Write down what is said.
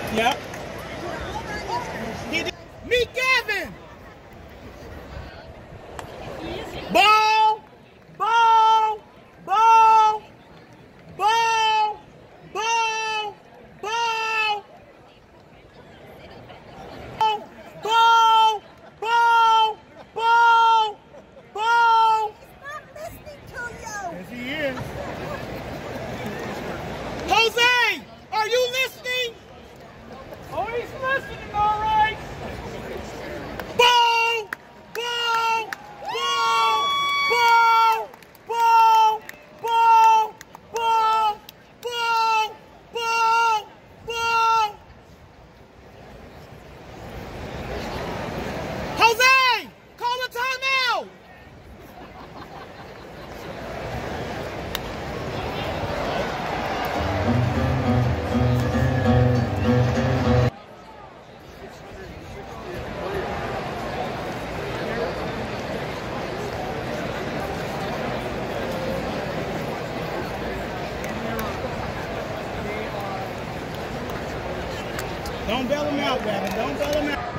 Yep. Meet Gavin. Ball. Ball. Ball. Ball. Ball. Ball. Ball. Ball. Ball. Ball. He's not listening to you. Yes, he is. Jose, are you listening? Oh, he's listening, all right. Ball! Ball! Ball! Ball! Ball! Ball! Ball! Ball! Ball! Ball! Jose! Call a timeout! Don't bail him out, Gavin. Don't bail him out.